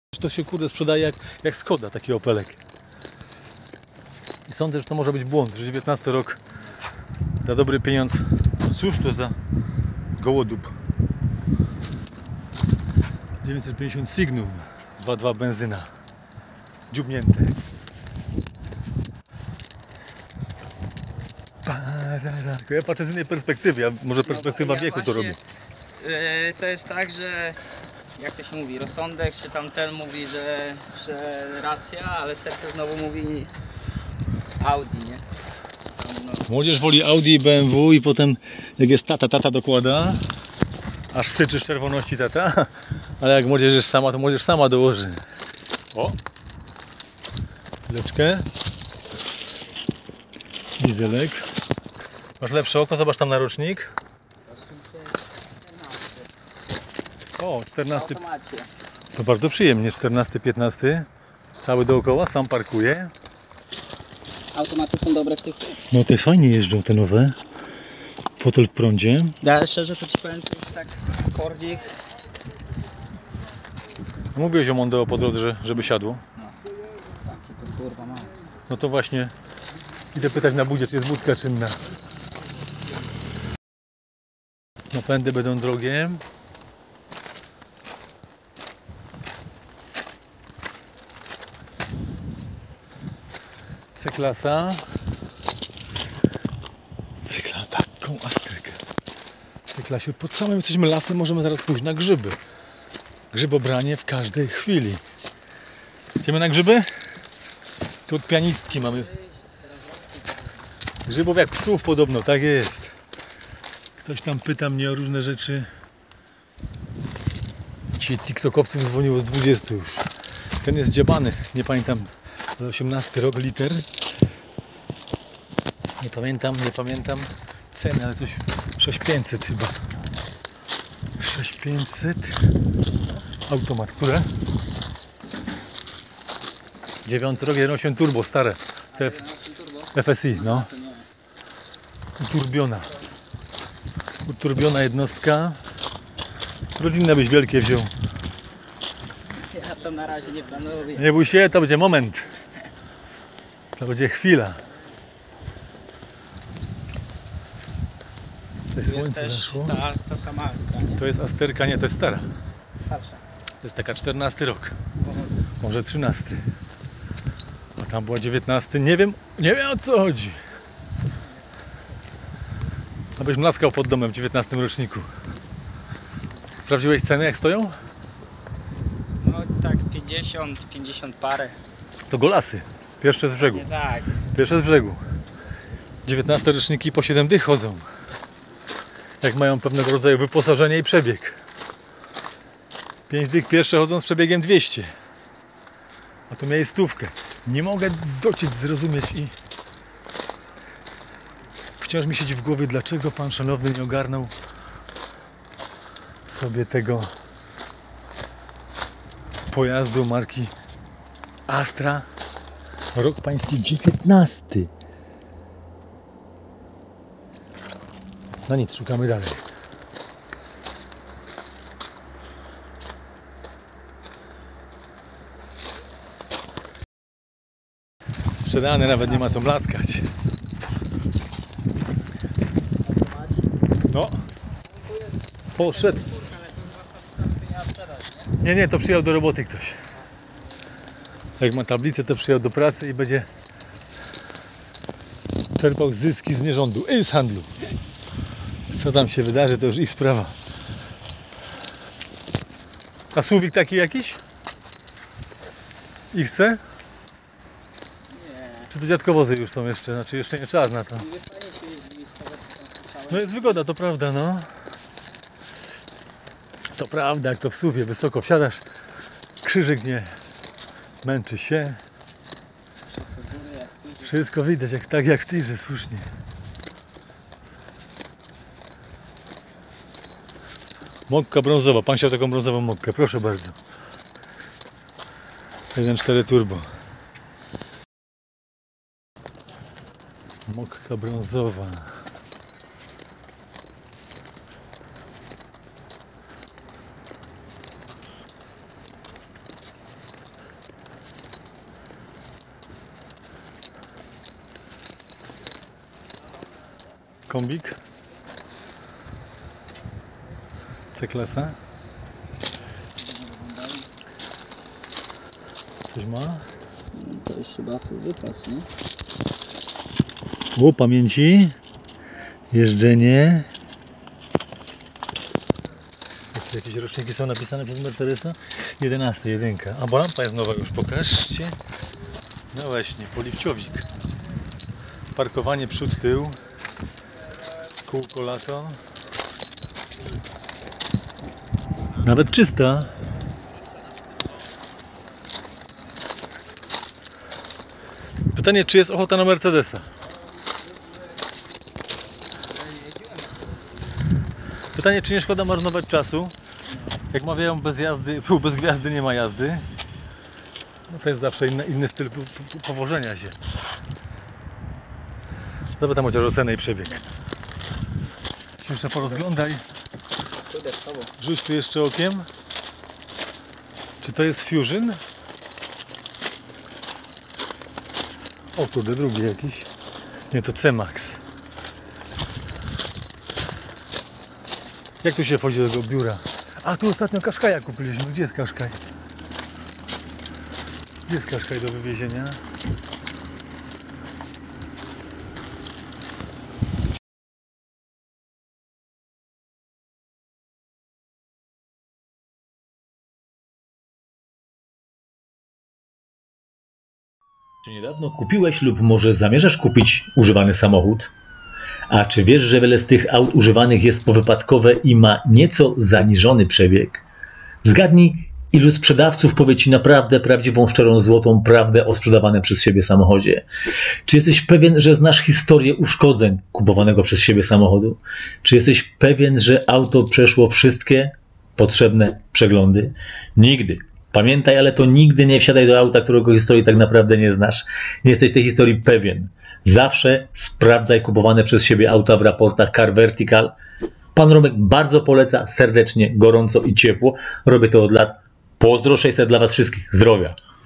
To się kurde sprzedaje jak Skoda, taki Opelek. I sądzę, że to może być błąd, że 19 rok za dobry pieniądz. Cóż to za gołodób. 950 Signum 2.2 benzyna. Dziubnięte. Tylko ja patrzę z innej perspektywy, a może perspektywa wieku to robi. To jest tak, że jak to się mówi, rozsądek, czy tamten mówi, że racja, ale serce znowu mówi Audi, nie? Młodzież woli Audi i BMW i potem jak jest tata dokłada, aż syczy z czerwoności tata, ale jak młodzież jest sama, to młodzież sama dołoży. O! Chwileczkę. Dieselek. Masz lepsze oko, zobacz tam na rocznik. O, 14. To bardzo przyjemnie, 14, 15. Cały dookoła, sam parkuje. Automaty są dobre w tych. No te fajnie jeżdżą, te nowe. Fotel w prądzie. Ja szczerze to ci powiem, to jest tak Fordzik. Mówiłeś o Mondeo po drodze, żeby siadło. No, tam się to kurwa ma. No to właśnie idę pytać na budzie, czy jest wódka czynna. Napędy będą drogie. C-klasa. Taką Asterkę. W C-klasie pod samym jesteśmy lasem, możemy zaraz pójść na grzyby. Grzybobranie w każdej chwili. Idziemy na grzyby? Tu od pianistki mamy. Grzybów jak psów podobno, tak jest. Ktoś tam pyta mnie o różne rzeczy. Dzisiaj tiktokowców dzwoniło z 20 już. Ten jest dziabany, nie pamiętam, 18 rok, liter. Nie pamiętam ceny, ale coś 6500 chyba. 6500. Automat, które? 9 rok, 1.8 turbo, stare. FSI, no. Uturbiona jednostka. Rodzinne byś wielkie wziął. Ja to na razie nie planuję. Nie bój się, to będzie moment. To będzie chwila. To jest też ta sama Astra, nie? To jest Asterka, nie, to jest stara. Starsza. To jest taka 14 rok. Może 13. A tam była 19. Nie wiem o co chodzi. Abyś mlaskał pod domem w 19 roczniku. Sprawdziłeś ceny, jak stoją? No tak 50 parę. To golasy. Pierwsze z brzegu. Nie tak. Pierwsze z brzegu. 19 roczniki po 7 dych chodzą. Jak mają pewnego rodzaju wyposażenie i przebieg. 5 dych pierwsze chodzą z przebiegiem 200. A tu miałeś 100. Nie mogę dociec, zrozumieć i wciąż mi siedzi w głowie, dlaczego pan szanowny nie ogarnął sobie tego pojazdu marki Astra. Rok pański 19. No nic, szukamy dalej. Sprzedane, nawet nie ma co blaskać. No. Poszedł. Nie, to przyjechał do roboty ktoś. Jak ma tablicę, to przyjechał do pracy i będzie czerpał zyski z nierządu i z handlu. Co tam się wydarzy, to już ich sprawa. A suwik taki jakiś? Ich chce? Nie. Czy to dziadkowozy już są jeszcze? Znaczy jeszcze nie czas na to. No jest wygoda, to prawda, no. To prawda, jak to w suwie wysoko wsiadasz, krzyżyk nie męczy się. Wszystko widać, tak jak w tirze, słusznie. Mokka brązowa, pan chciał taką brązową mokkę, proszę bardzo. 1.4 turbo. Mokka brązowa. Kombik. C-klasa. Coś ma? To jest chyba wypas, nie? O, pamięci. Jeżdżenie. Jakieś roczniki są napisane przez Mercedesa? 11, jedynka. A bo lampa jest nowa już, pokażcie. No właśnie, poliwciowik. Parkowanie przód, tył. Kółko, lato. Nawet czysta. Pytanie, czy jest ochota na Mercedesa? Pytanie, czy nie szkoda marnować czasu? Jak mawiają, bez gwiazdy nie ma jazdy. No to jest zawsze inny styl powożenia się. Zapytam chociaż o cenę i przebieg. Się jeszcze porozglądaj. Rzuć tu jeszcze okiem. Czy to jest Fusion? O kurde, drugi jakiś. Nie, to C-Max. Jak tu się wchodzi do tego biura? A, tu ostatnio Qashqai'a kupiliśmy. Gdzie jest Qashqai? Gdzie jest Qashqai do wywiezienia? Czy niedawno kupiłeś lub może zamierzasz kupić używany samochód? A czy wiesz, że wiele z tych aut używanych jest powypadkowe i ma nieco zaniżony przebieg? Zgadnij, ilu sprzedawców powie Ci naprawdę prawdziwą, szczerą, złotą prawdę o sprzedawanym przez siebie samochodzie? Czy jesteś pewien, że znasz historię uszkodzeń kupowanego przez siebie samochodu? Czy jesteś pewien, że auto przeszło wszystkie potrzebne przeglądy? Nigdy. Pamiętaj, ale to nigdy nie wsiadaj do auta, którego historii tak naprawdę nie znasz. Nie jesteś tej historii pewien. Zawsze sprawdzaj kupowane przez siebie auta w raportach Car Vertical. Pan Romek bardzo poleca, serdecznie, gorąco i ciepło. Robię to od lat. Pozdro 600 dla Was wszystkich. Zdrowia.